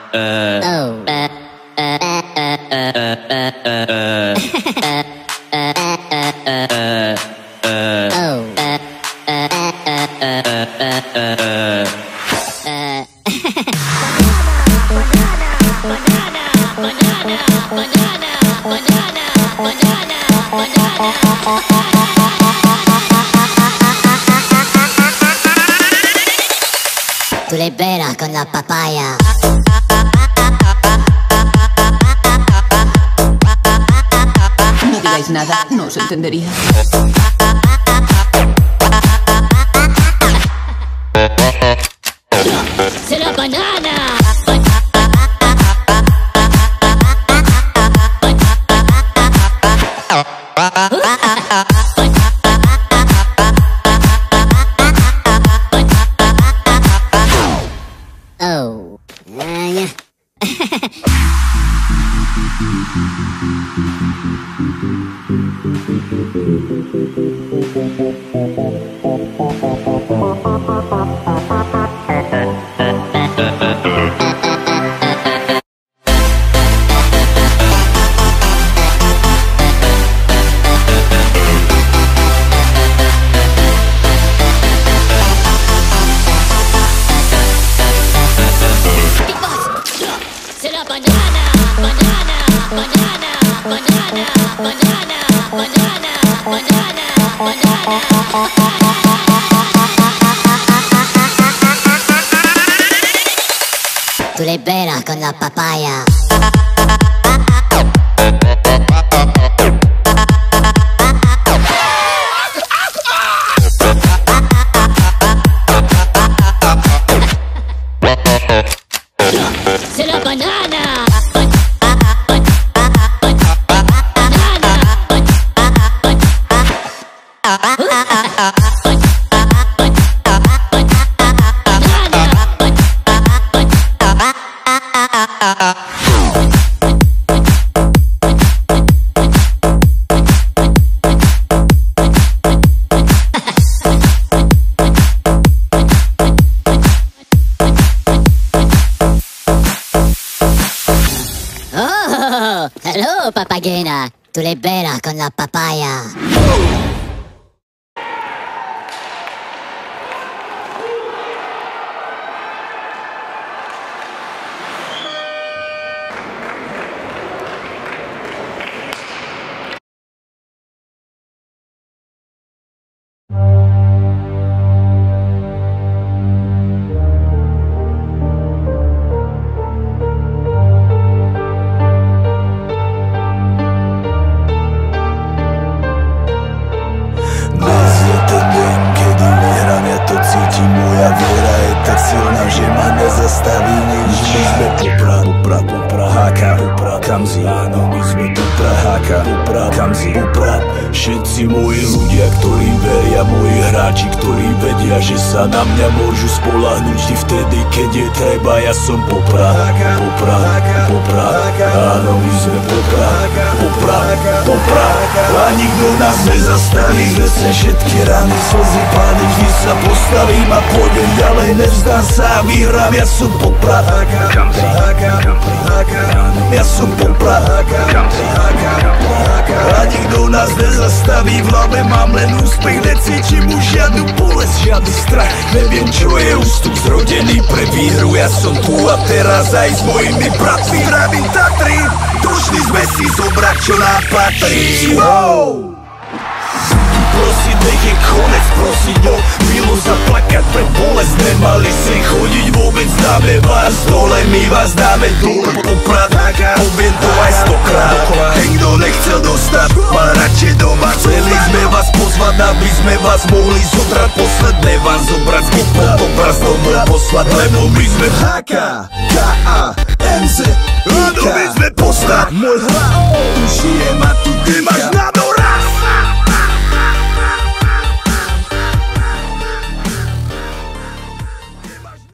Tú le veras con la papaya. No digáis nada, no os entendería. ¡C'est la banana! Oh. Yeah. Tú le veras con la papaya. C'est la banana. Oh, hello, papagena. Tú le veras con la papaya. Zastaví nič. My sme Poprad, Háka, Kamzi. Áno, my sme Poprad, Háka, Kamzi. Všetci moji ľudia, ktorí veria, moji hráči, ktorí vedia, že sa na mňa môžu spoľahnúť vždy vtedy, keď je treba. Ja som Poprad. Áno, my sme Poprad. A nikto nás nezastaví, vesne všetky rany, slzy, pády. Vždy sa postavím a pôjdem ďalej, nevzdám sa a vyhrám. Ja som Poprad. Ja som Poprad. A nikto nás nezastaví, v hlave mám len úspech, necítim už žiadnu bolesť, žiadny strach. Neviem, čo je ústup, zrodený pre výhru. Ja som tu a teraz aj s mojimi bratmi. Zdravím Tatry, došli sme si zobrať, čo nám patrí. Prosiť, nech je konec, prosiť o milosť, zaplakať pre bolesť. Nemali si chodiť, vôbec dáme vás dole, my vás dáme dole. Poprad, poviem to aj 100-krát. Ten, kto nechcel dostať, má radšej doma. Chceli sme vás pozvať, aby sme vás mohli zobrať. Posledné vám zobrať z kopom, obraz domov poslať, lebo my sme HK, KA, MZ, IK. My sme postať, môj hlas